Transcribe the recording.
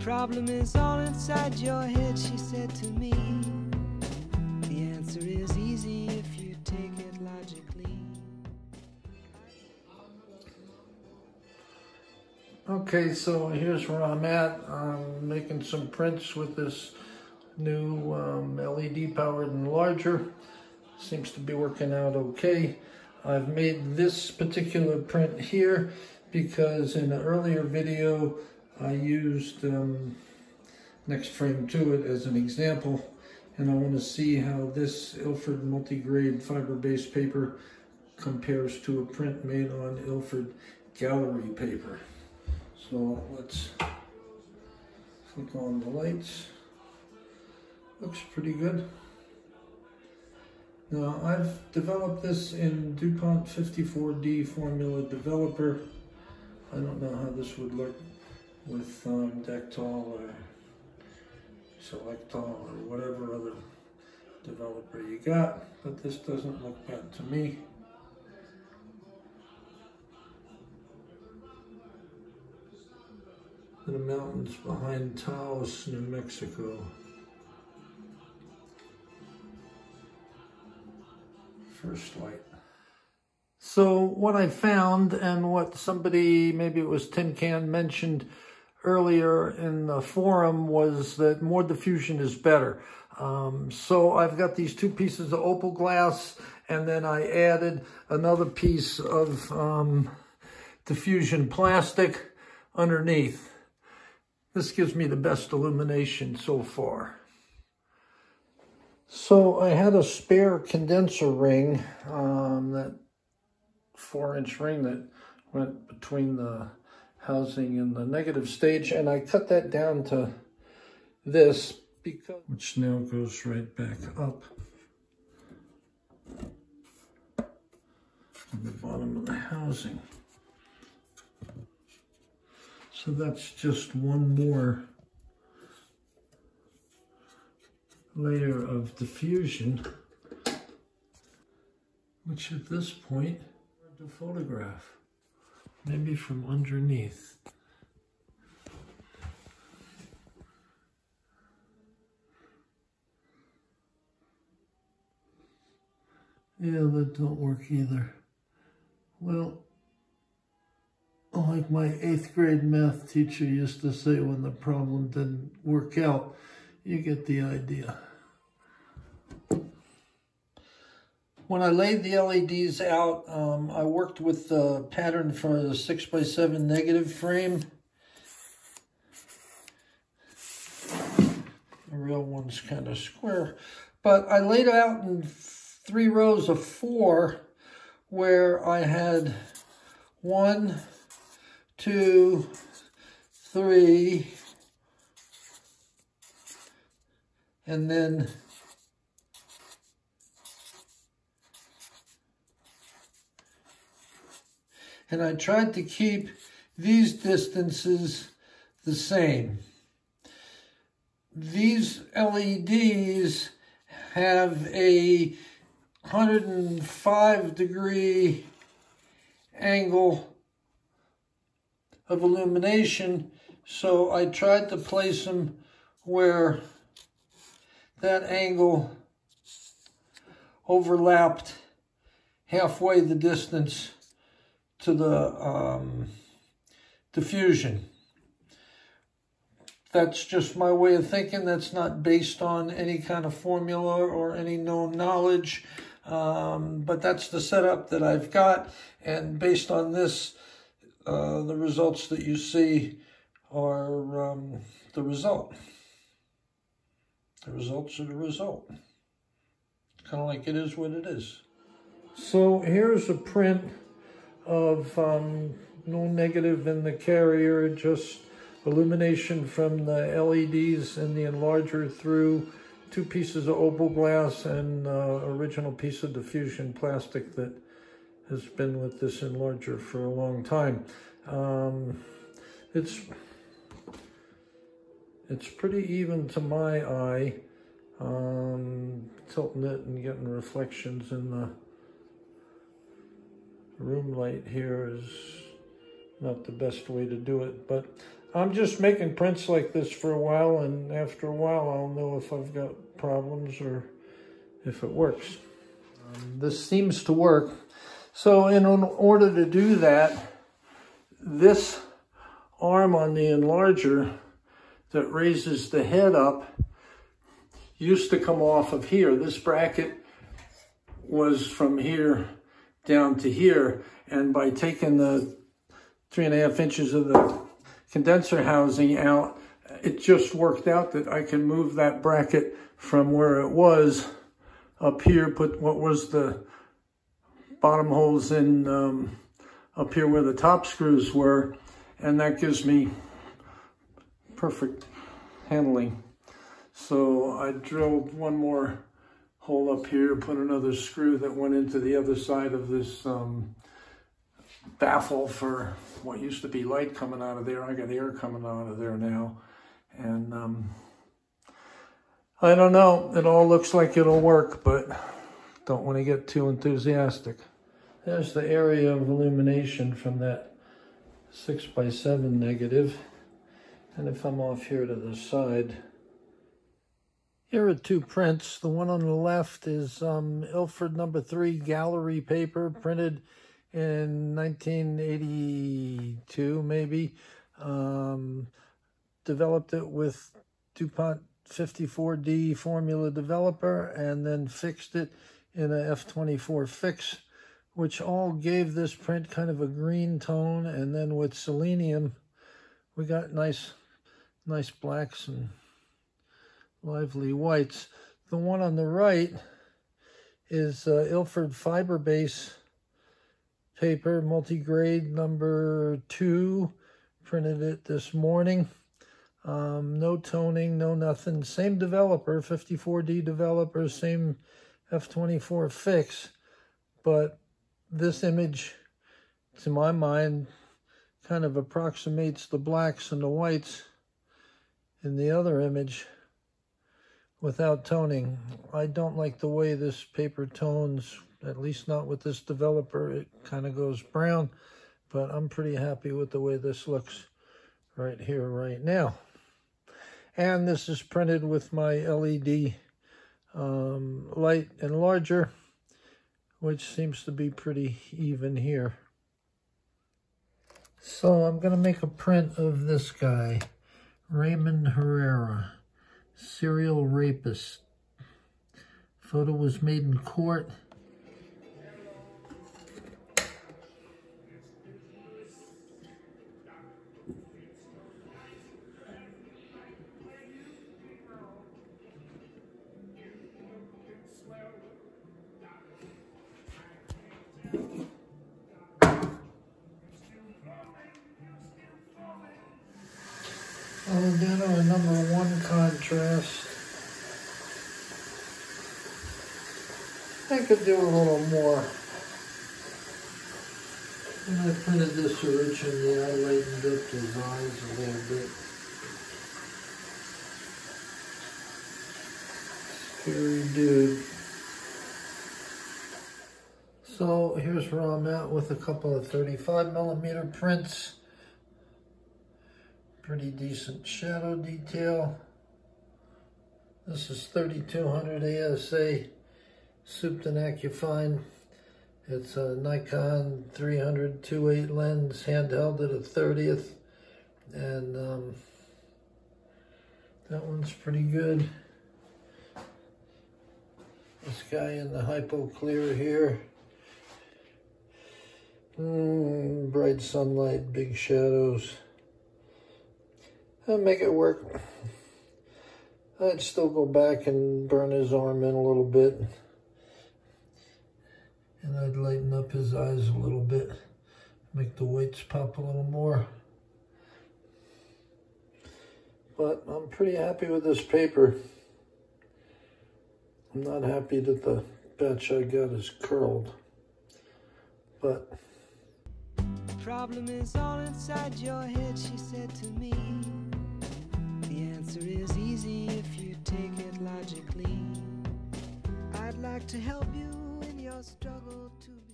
problem is all inside your head, she said to me. The answer is easy if you take it logically. Okay, so here's where I'm at. I'm making some prints with this new LED powered enlarger. Seems to be working out okay. I've made this particular print here because in an earlier video I used Next Frame to it as an example, and I want to see how this Ilford multi-grade fiber-based paper compares to a print made on Ilford gallery paper. So let's flick on the lights. Looks pretty good. Now I've developed this in DuPont 54D Formula Developer. I don't know how this would look with Dectol or Selectol or whatever other developer you got, but this doesn't look bad to me. The mountains behind Taos, New Mexico. First light. So what I found, and what somebody, maybe it was Tin Can, mentioned earlier in the forum, was that more diffusion is better. So I've got these two pieces of opal glass, and then I added another piece of diffusion plastic underneath. This gives me the best illumination so far. So I had a spare condenser ring, that 4-inch ring that went between the housing and the negative stage, and I cut that down to this, which now goes right back up on the bottom of the housing. So that's just one more layer of diffusion, which at this point hard to photograph, maybe from underneath. Yeah, that don't work either. Well, like my 8th grade math teacher used to say when the problem didn't work out, you get the idea. When I laid the LEDs out, I worked with the pattern for the 6x7 negative frame. The real one's kind of square. But I laid it out in 3 rows of 4, where I had 1, 2, 3, and then I tried to keep these distances the same. These LEDs have a 105-degree angle of illumination, so I tried to place them where that angle overlapped halfway the distance to the diffusion. That's just my way of thinking. That's not based on any kind of formula or any known knowledge, but that's the setup that I've got, and based on this, the results that you see are the result. The results are the result. Kind of like it is what it is. So here's a print of no negative in the carrier, just illumination from the LEDs and the enlarger through 2 pieces of opal glass and original piece of diffusion plastic that has been with this enlarger for a long time. It's pretty even to my eye. Tilting it and getting reflections in the room light here is not the best way to do it, but I'm just making prints like this for a while, and after a while I'll know if I've got problems or if it works. This seems to work. So in order to do that, this arm on the enlarger that raises the head up used to come off of here. This bracket was from here down to here, and by taking the 3.5 inches of the condenser housing out, it just worked out that I can move that bracket from where it was up here, put what was the bottom holes in up here where the top screws were, and that gives me perfect handling. So I drilled one more hole up here, put another screw that went into the other side of this baffle for what used to be light coming out of there. I got air coming out of there now. And I don't know, it all looks like it'll work, but don't want to get too enthusiastic. There's the area of illumination from that 6x7 negative. And if I'm off here to the side, here are two prints. The one on the left is Ilford No. 3 gallery paper, printed in 1982, maybe. Developed it with DuPont 54D formula developer, and then fixed it in a F24 fix, which all gave this print kind of a green tone. And then with selenium, we got nice blacks and lively whites. The one on the right is Ilford Fiber Base paper, multi-grade number 2. Printed it this morning. No toning, no nothing. Same developer, 54D developer, same F24 fix. But this image, to my mind, kind of approximates the blacks and the whites in the other image without toning. I don't like the way this paper tones, at least not with this developer. It kind of goes brown, but I'm pretty happy with the way this looks right here, right now. And this is printed with my LED light enlarger, which seems to be pretty even here. So I'm going to make a print of this guy, Raymond Herrera, serial rapist. Photo was made in court. I'll do a number 1 contrast. I could do a little more. When I printed this originally, I lightened up his eyes a little bit. Scary dude. So here's where I'm at with a couple of 35mm prints. Pretty decent shadow detail. This is 3200 ASA souped and Acufine. It's a Nikon 300 2.8 lens, handheld at a 30th. And that one's pretty good. This guy in the hypo clear here. Bright sunlight, big shadows. I'll make it work. I'd still go back and burn his arm in a little bit. And I'd lighten up his eyes a little bit. Make the whites pop a little more. But I'm pretty happy with this paper. I'm not happy that the batch I got is curled. But The problem is all inside your head, she said to me. The answer is easy if you take it logically. I'd like to help you in your struggle to